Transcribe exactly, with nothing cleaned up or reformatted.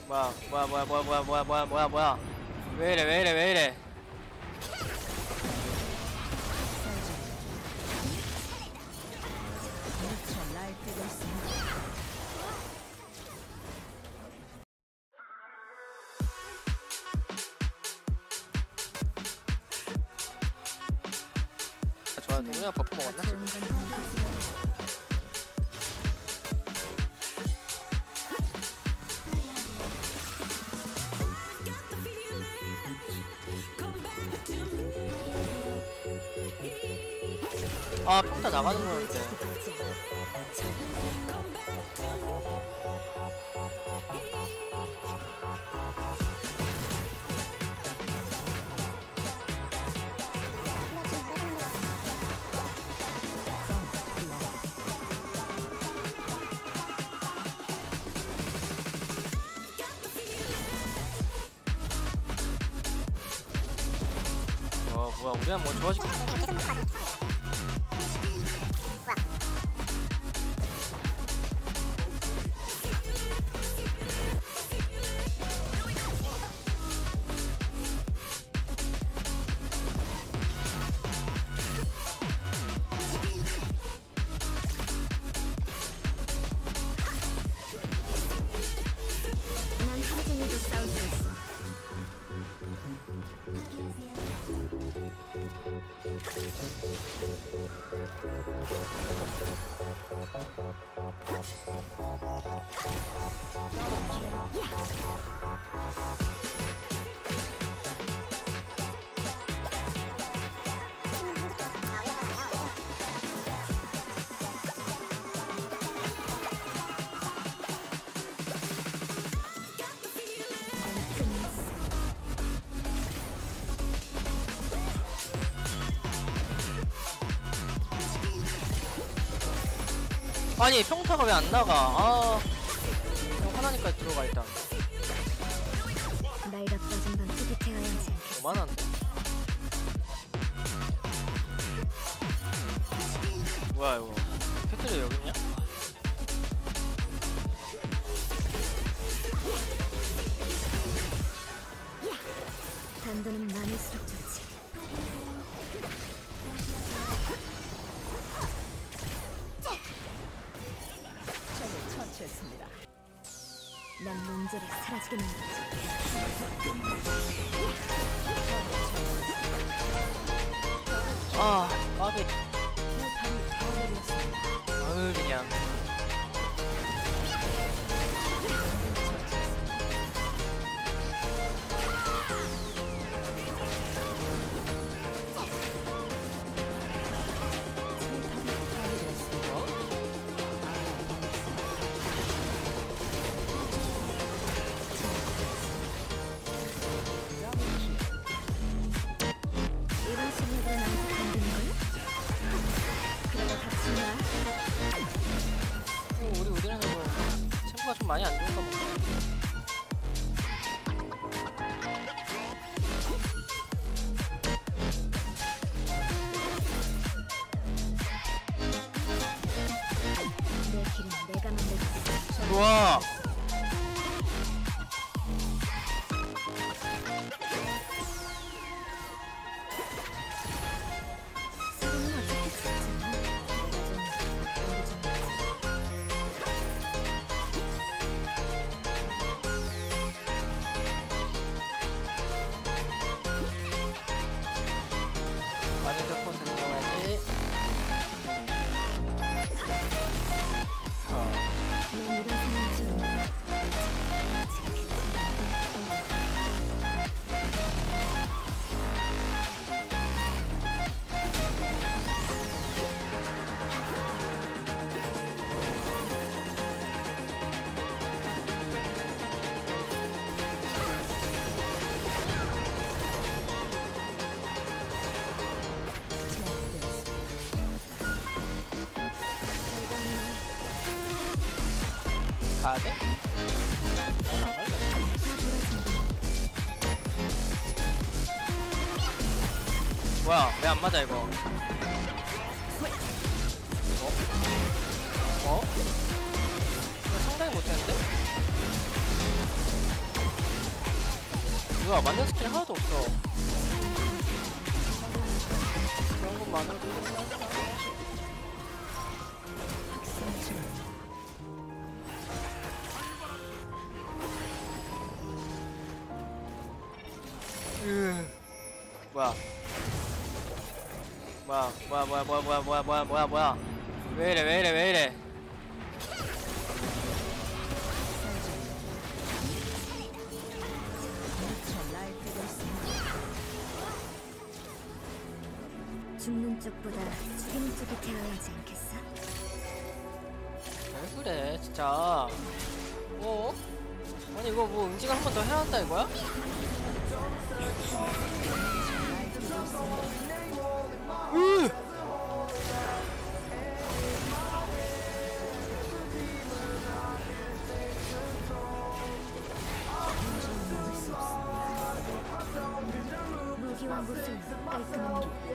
뭐야 뭐야 뭐야 뭐야 뭐야 뭐야 뭐야 뭐야 뭐야 왜이래 왜이래 왜이래. 좋아 누구냐 버프 먹었나 지금. 아 평타 나가는 거였는데. 어 뭐야 우리야 뭐 좋아지고. 아니 평타가 왜 안 나가? 아 하나니까 들어가 일단. 오만한데. 뭐야 이거? 캐틀이 여기 있냐? 단도는 많을수록 좋지. 처치했습니다. 난 문제를 사라지게 만들지. 아, 마비. 어휴 그냥. 우리 우리랑 뭐 챔프가 좀 많이 안 좋은가 보네. 내 길은 내가 만들겠어. 좋아. 많이 잡고 들어가야지. 가야 돼? 뭐야 왜 안 맞아 이거? 어? 어? 이거 상당히 못했는데? 뭐야, 맞는 스킬 하나도 없어. 그런 것만으로도 충분하잖아. 으, 뭐야? 뭐야, 뭐야, 뭐야, 뭐야, 뭐야, 뭐야, 뭐야, 뭐야, 뭐야? 왜 이래, 왜 이래, 왜 이래? 죽는 쪽보다 죽이는 쪽이 되어야 하지 않겠어? 왜 그래, 진짜? 어? 아니 이거 뭐 응징을 한 번 더 해야 한다 이거야? 으! 무기와 무술 깔끔한 길